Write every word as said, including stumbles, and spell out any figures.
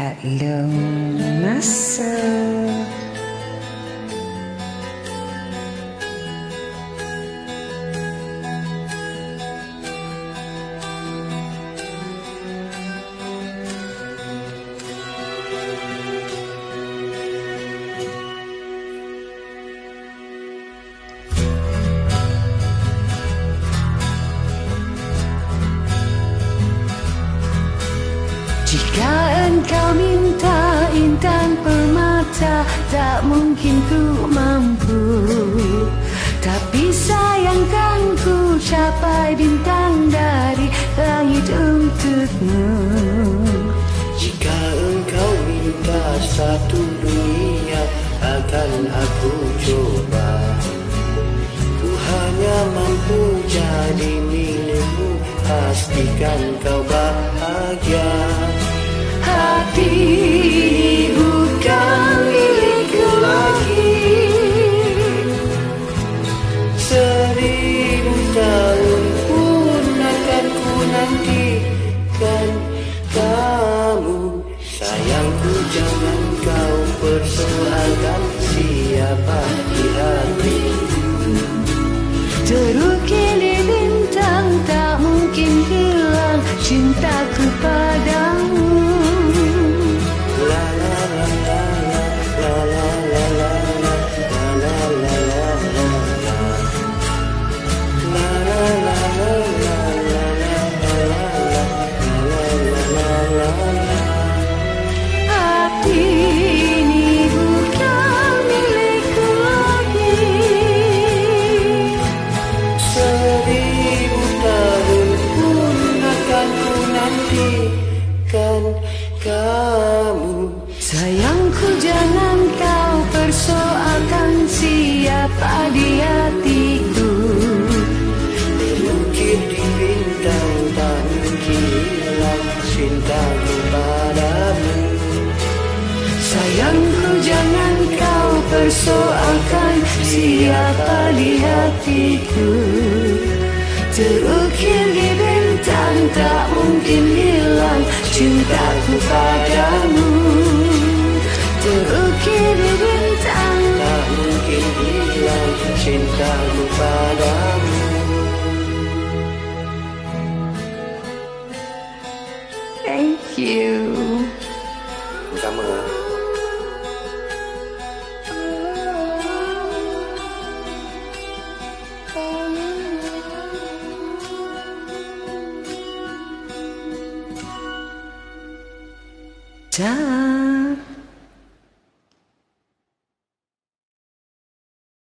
Hello masa. Jika engkau minta intan permata, tak mungkin ku mampu. Tapi sayang kan ku capai bintang dari langit untukmu. Jika engkau minta satu dunia, akan aku coba. Ku hanya mampu jadi milikmu, pastikan kau bahagia. Hati bukan milikku lagi. Seribu tahun pun akan ku nantikan kamu. Sayangku, jangan kau persoalkan siapa di hatiku. Terukir di bintang, tak mungkin hilang cintaku padamu. La la la la la la la la la la la la la la. La la la la la la la la la la. Hati ini bukan milikku lagi. Seribu tahun pun akan ku nantikan kamu. Sayangku, jangan kau persoalkan siapa di hatiku. Terukir di bintang, tak mungkin hilang cintaku padamu. Sayangku, jangan kau persoalkan siapa di hatiku. Terukir di bintang, tak mungkin hilang cintaku padamu. Terukir di bintang, Tak mungkin hilang cintaku padamu. thank you. Sama. Ciao.